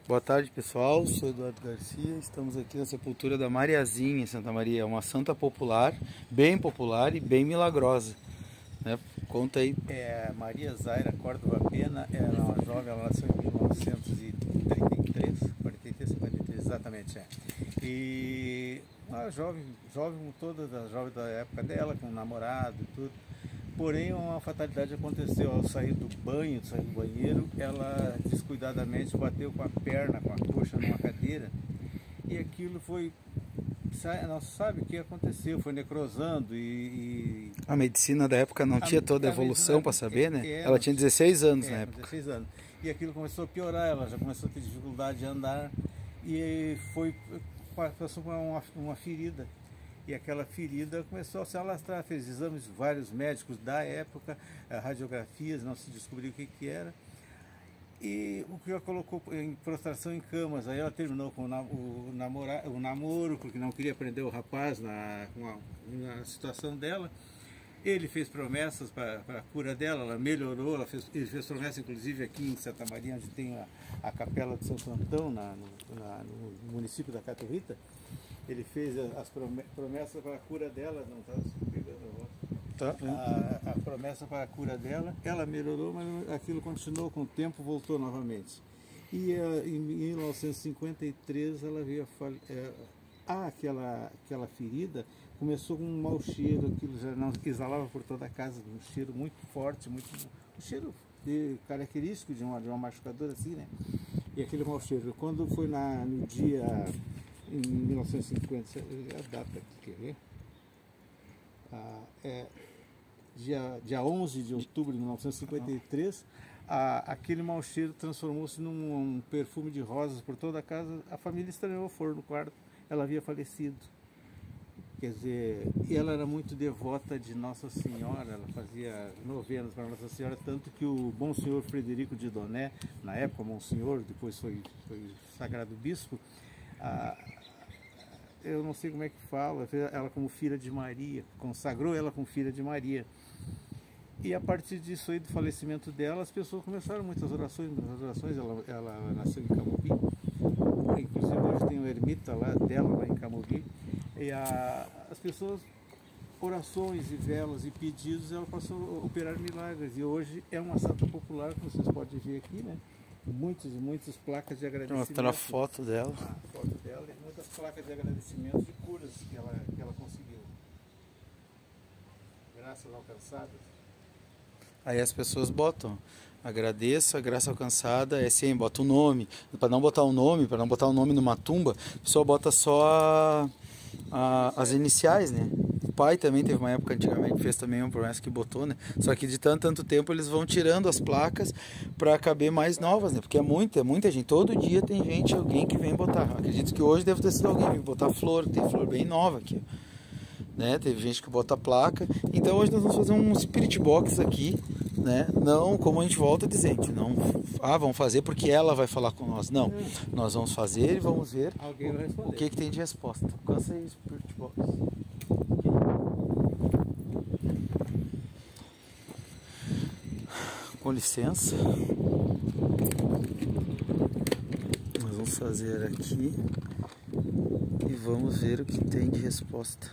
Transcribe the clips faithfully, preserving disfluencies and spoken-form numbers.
Boa tarde, pessoal, sou Eduardo Garcia, estamos aqui na sepultura da Mariazinha em Santa Maria, uma santa popular, bem popular e bem milagrosa, né? Conta aí. É, Maria Zaira Córdova Pena era uma jovem, ela nasceu em mil novecentos e trinta e três, quarenta e três, cinquenta e três, exatamente, é. E uma jovem, jovem como todas as jovens da época dela, com um namorado e tudo. Porém, uma fatalidade aconteceu ao sair do banho, sair do banheiro, ela descuidadamente bateu com a perna, com a coxa numa cadeira, e aquilo foi, não sabe o que aconteceu, foi necrosando e... e... A medicina da época não a, tinha toda a evolução para saber, né? É, ela tinha dezesseis anos é, na época. dezesseis anos. E aquilo começou a piorar, ela já começou a ter dificuldade de andar, e foi, passou por uma, uma ferida. E aquela ferida começou a se alastrar, fez exames, vários médicos da época, radiografias, não se descobriu o que, que era. E o que ela colocou em prostração em camas. Aí ela terminou com o, namora, o namoro, porque não queria prender o rapaz na, na situação dela. Ele fez promessas para a cura dela, ela melhorou, ela fez, ele fez promessas inclusive aqui em Santa Maria, onde tem a, a capela de Santo Antão, na, no, na, no município da Caturrita. Ele fez as promessas para a cura dela, não está pegando a voz. Tá. A, a promessa para a cura dela, ela melhorou, mas aquilo continuou, com o tempo voltou novamente. E uh, em mil novecentos e cinquenta e três ela veio a uh, ah, aquela, aquela ferida começou com um mau cheiro, aquilo já não exalava por toda a casa, um cheiro muito forte, muito, um cheiro de, característico de uma, de uma machucadora assim, né? E aquele mau cheiro. Quando foi na, no dia... em mil novecentos e cinquenta, a data aqui, quer ver? Ah, é, dia, dia onze de outubro de mil novecentos e cinquenta e três, ah, aquele mau cheiro transformou-se num um perfume de rosas por toda a casa. A família estranhou, foram no quarto, ela havia falecido. Quer dizer, e ela era muito devota de Nossa Senhora, ela fazia novenas para Nossa Senhora, tanto que o Bom Senhor Frederico de Doné, na época Monsenhor, depois foi, foi sagrado bispo, ah, eu não sei como é que fala, ela como filha de Maria, consagrou ela como filha de Maria. E a partir disso aí, do falecimento dela, as pessoas começaram muitas orações, muitas orações, ela, ela nasceu em Camobi, inclusive hoje tem uma ermita lá dela, lá em Camobi, e a, as pessoas, orações e velas e pedidos, ela passou a operar milagres, e hoje é uma santa popular, que vocês podem ver aqui, né? Muitas e muitas placas de agradecimento. Mostrar a foto dela. A foto dela e muitas placas de agradecimento de curas que ela, que ela conseguiu. Graças alcançadas. Aí as pessoas botam, agradeça, graça alcançada, é sim, bota o nome. Para não botar o nome, para não botar o nome numa tumba, a pessoa bota só a, a, as iniciais, né? O pai também teve uma época antigamente, fez também uma promessa que botou, né? Só que de tanto, tanto tempo eles vão tirando as placas para caber mais novas, né? Porque é muita, é muita gente. Todo dia tem gente, alguém que vem botar. Acredito que hoje deve ter sido alguém que vem botar flor, tem flor bem nova aqui, né? Teve gente que bota a placa. Então hoje nós vamos fazer um spirit box aqui, né? Não, como a gente volta a dizer, a gente não, ah, vamos fazer porque ela vai falar com nós. Não, nós vamos fazer e vamos ver alguém vai o, o que que tem de resposta. Alcança aí, spirit box. Com licença, nós vamos fazer aqui e vamos ver o que tem de resposta.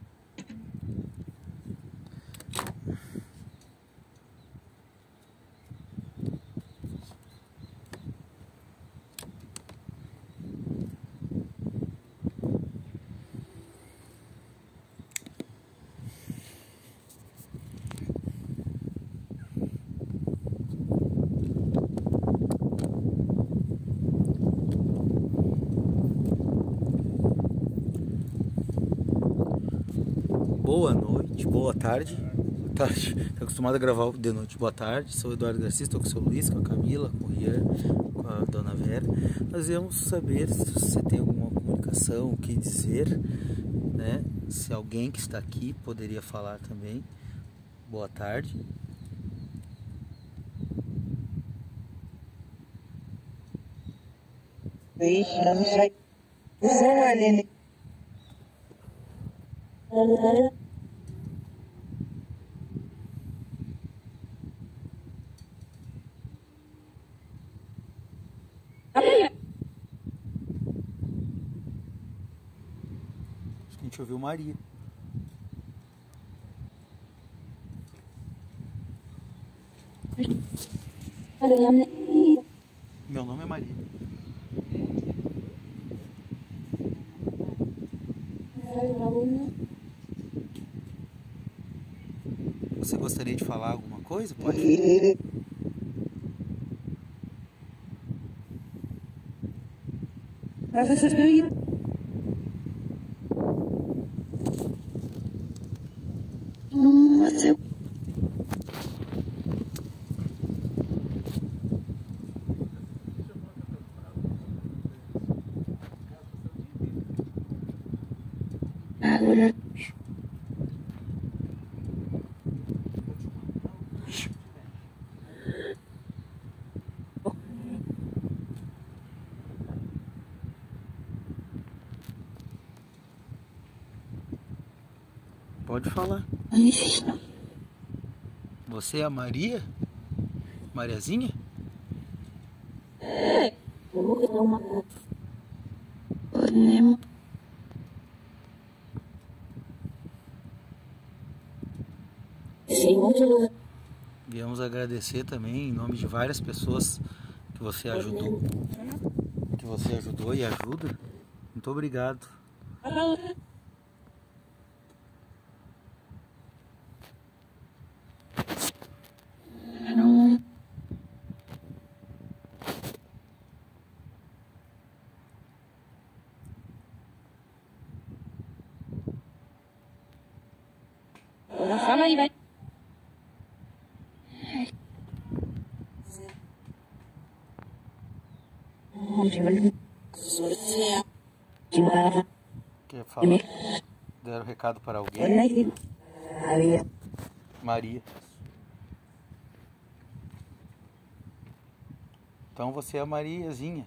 Boa noite, boa tarde. Boa tarde. Estou acostumado a gravar de noite. Boa tarde, sou o Eduardo Garcia, estou com o seu Luiz, com a Camila, com o Rian, com a dona Vera. Nós viemos saber se você tem alguma comunicação, o que dizer, né? Se alguém que está aqui poderia falar também. Boa tarde. gente ouviu Maria. Meu nome é Maria. Você gostaria de falar alguma coisa? Pode. Pode falar. Você é a Maria? Mariazinha? Viemos agradecer também em nome de várias pessoas que você ajudou, que você ajudou e ajuda. Muito obrigado. Quer falar? Deram recado para alguém? Maria. Então você é a Mariazinha.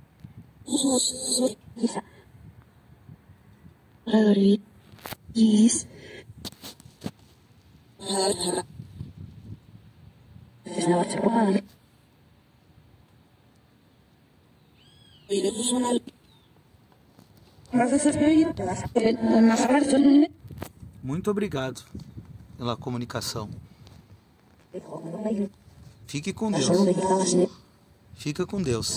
Muito obrigado pela comunicação. Fique com Deus. Fica com Deus.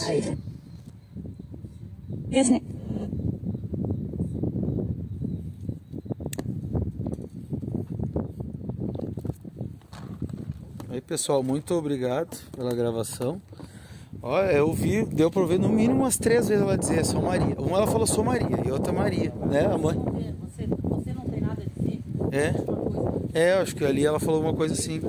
Aí, pessoal, muito obrigado pela gravação. Olha, eu vi, deu pra ver no mínimo umas três vezes ela dizer sou Maria. Uma ela falou sou Maria e outra Maria, né, a mãe? Você, você não tem nada a dizer? É, é, acho que ali ela falou uma coisa assim.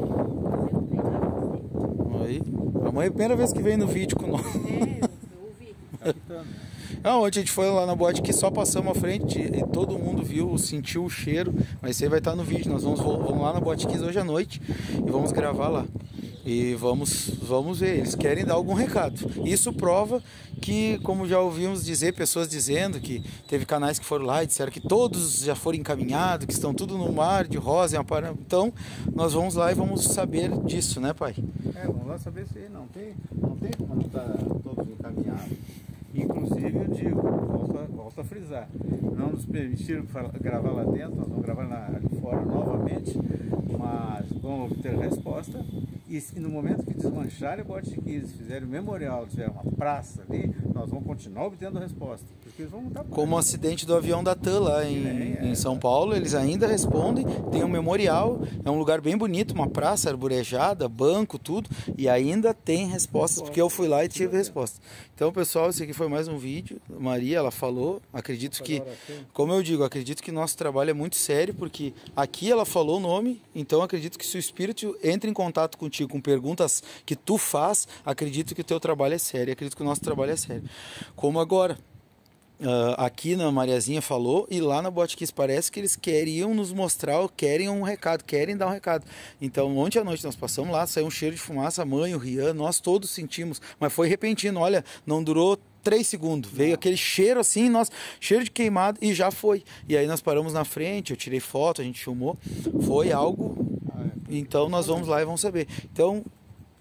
Aí, a mãe é a primeira vez que veio no vídeo com nós. É, eu ouvi. Não, ontem a gente foi lá na boate que só passamos à frente e todo mundo viu, sentiu o cheiro, mas isso aí vai estar no vídeo. Nós vamos, vamos lá na Boate Kiss hoje à noite e vamos gravar lá. E vamos, vamos ver, eles querem dar algum recado. Isso prova que, como já ouvimos dizer, pessoas dizendo que teve canais que foram lá e disseram que todos já foram encaminhados, que estão tudo no mar de rosa. Então, nós vamos lá e vamos saber disso, né, pai? É, vamos lá saber se não tem, não tem como não estar todos encaminhados. Inclusive, eu digo, volto, volto a frisar, não nos permitiram gravar lá dentro, nós vamos gravar na, ali fora novamente, mas vamos obter resposta. E no momento que desmancharem o Boate Kiss, fizerem o memorial, tiver uma praça ali, nós vamos continuar obtendo resposta. Porque eles vão mudar. Como o acidente do avião da TAM lá em, é, é, em São Paulo, eles ainda respondem, tem um memorial, é um lugar bem bonito, uma praça arborejada, banco, tudo, e ainda tem respostas, porque eu fui lá e tive resposta. Então, pessoal, esse aqui foi mais um vídeo. Maria, ela falou, acredito que, como eu digo, acredito que nosso trabalho é muito sério, porque aqui ela falou o nome, então acredito que se o espírito entra em contato contigo com perguntas que tu faz, acredito que o teu trabalho é sério, acredito que o nosso trabalho é sério. Como agora, uh, aqui na Mariazinha falou, e lá na Boate Kiss parece que eles queriam nos mostrar, querem um recado, querem dar um recado. Então, ontem à noite nós passamos lá, saiu um cheiro de fumaça, a mãe, o Rian, nós todos sentimos, mas foi repentino, olha, não durou três segundos, veio aquele cheiro assim, nossa, cheiro de queimado e já foi. E aí nós paramos na frente, eu tirei foto, a gente filmou, foi algo, então nós vamos lá e vamos saber. Então,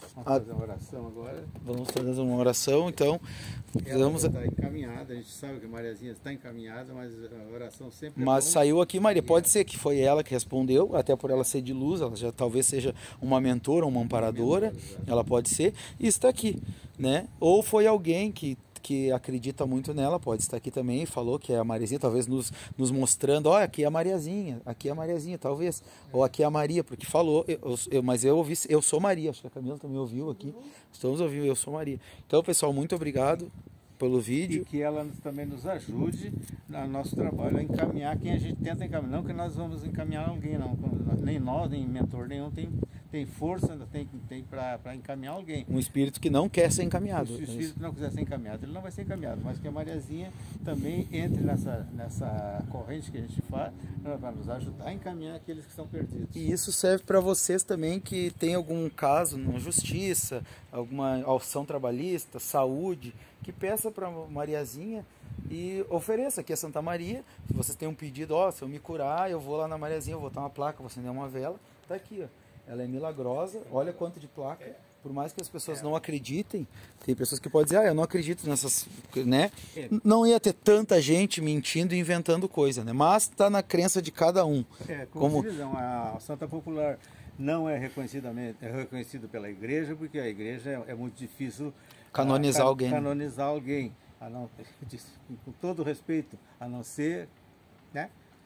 Vamos Ah. fazer uma oração agora. Vamos fazer uma oração, então. Ela Vamos... está encaminhada, a gente sabe que a Mariazinha está encaminhada, mas a oração sempre é Mas bom. saiu aqui, Maria. Pode ser que foi ela que respondeu, até por ela ser de luz, ela já talvez seja uma mentora, uma amparadora, mentora, exato. ela pode ser, e está aqui, né? Ou foi alguém que, que acredita muito nela, pode estar aqui também, falou que é a Mariazinha, talvez nos, nos mostrando, olha, aqui é a Mariazinha, aqui é a Mariazinha, talvez, é. Ou aqui é a Maria, porque falou, eu, eu, mas eu ouvi, eu sou Maria, acho que a Camila também ouviu aqui, estamos ouvindo, eu sou Maria. Então, pessoal, muito obrigado pelo vídeo. E que ela também nos ajude no nosso trabalho a encaminhar quem a gente tenta encaminhar. Não que nós vamos encaminhar alguém, não. Nem nós, nem mentor nenhum tem, tem força, tem, tem para encaminhar alguém. Um espírito que não quer ser encaminhado. Se o espírito não quiser ser encaminhado, ele não vai ser encaminhado. Mas que a Mariazinha também entre nessa, nessa corrente que a gente faz para nos ajudar a encaminhar aqueles que estão perdidos. E isso serve para vocês também que tem algum caso na justiça, alguma ação trabalhista, saúde, que peça para Mariazinha e ofereça aqui a Santa Maria. Se vocês têm um pedido, ó, se eu me curar, eu vou lá na Mariazinha, eu vou botar uma placa, vou acender uma vela, tá aqui, ó. Ela é milagrosa, olha quanto de placa. Por mais que as pessoas não acreditem, tem pessoas que podem dizer, ah, eu não acredito nessas, né? Não ia ter tanta gente mentindo e inventando coisa, né? Mas está na crença de cada um. É, como, como... Dizem, a Santa Popular não é reconhecidamente é reconhecido pela igreja, porque a igreja é, é muito difícil canonizar a, alguém. Canonizar alguém, a não, com todo respeito, a não ser, né?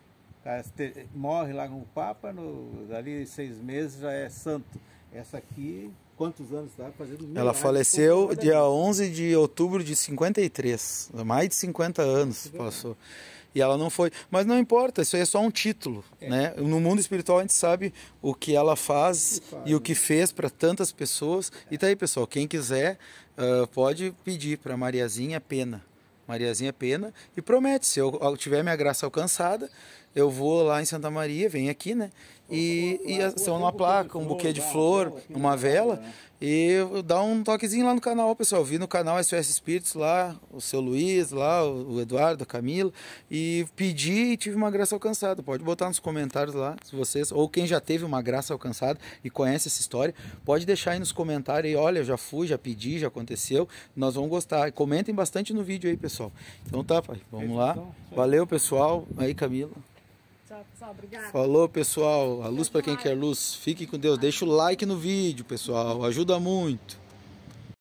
Morre lá com o Papa, no, dali seis meses já é santo. Essa aqui, quantos anos está fazendo? Milagres. Ela faleceu dia onze de outubro de cinquenta e três, mais de cinquenta anos passou. E ela não foi, mas não importa, isso aí é só um título, é. né? No mundo espiritual a gente sabe o que ela faz, faz e o que fez para tantas pessoas. É. E tá aí, pessoal, quem quiser uh, pode pedir para Mariazinha Pena. Mariazinha Pena, e promete, se eu tiver minha graça alcançada, eu vou lá em Santa Maria, vem aqui, né? E, e a, uma placa, um buquê de flor, uma vela, e dá um toquezinho lá no canal, pessoal. Vi no canal S O S Espíritos lá, o seu Luiz lá, o Eduardo, a Camila, e pedi e tive uma graça alcançada. Pode botar nos comentários lá, se vocês, ou quem já teve uma graça alcançada e conhece essa história, pode deixar aí nos comentários, e olha, eu já fui, já pedi, já aconteceu, nós vamos gostar. Comentem bastante no vídeo aí, pessoal. Então tá, pai, vamos lá. Valeu, pessoal. Aí, Camila. Tchau, pessoal. Obrigada. Falou, pessoal. A luz para quem quer luz. Fique com Deus. Deixa o like no vídeo, pessoal. Ajuda muito.